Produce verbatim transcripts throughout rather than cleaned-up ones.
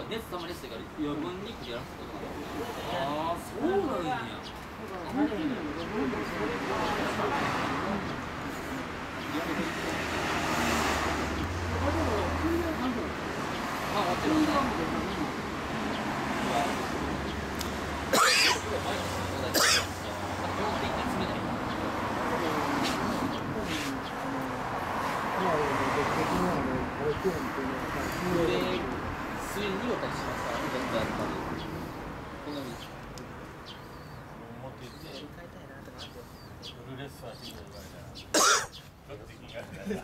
か熱溜まりしてから余分にやらせてああそうなんや。あ、終わってる。水に濁ったりしますからね、やっぱり。こんなに。持って行って。買いたいなとかって。フルレッスンはしてくれるから。ちょっとできんから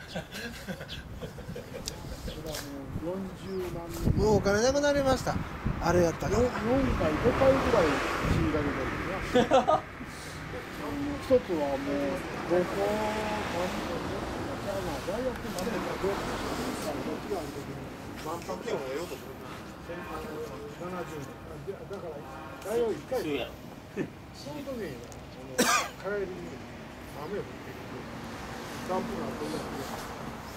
ね。 もうお金なくなりました。あれやったから。 よんかい、ごかいぐらい仕入れられてるな。一つはもうごこ、大学生がどっちがあるときに万博をやろうとするんだ。ななじゅうねん。だから大学いっかいでその時に帰りに雨を降ってきてダンプが飛んできて。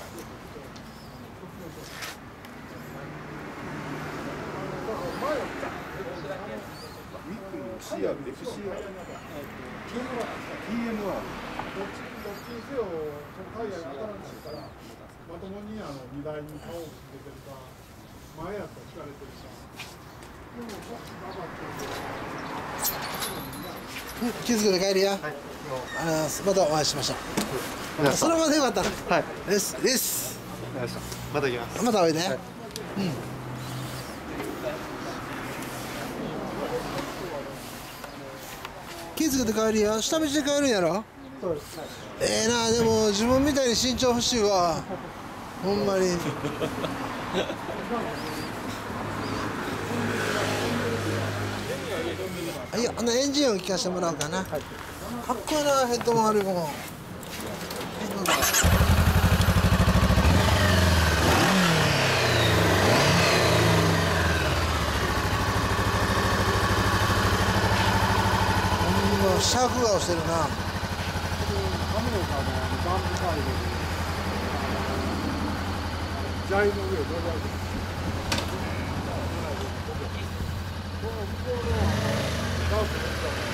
ウィックの シーアール、エフシーアール、ティーエムアール、どっちにせよ、その海外が当たらないから、まともにあの荷台に顔をつけてるか、前やったら引かれてるか、でも、頑張ってる気づけて帰りや。はい、あのまたお会いしましょう。それまでよかった。はい。です、です。 また行きます。 またおいで。 はい、 うん。気づけて帰りや。下道で帰るんやろ。 そうです。 ええな、でも自分みたいに身長欲しいわ。ほんまに。いや、あのエンジン音聞かせてもらおうかな。かっこいいな、ヘッドもあるもん。ヘッドだ。シャーク顔してるな。 カメラがダンプサイドで、砂利の上を乗り上げて、この向こうのダンプの下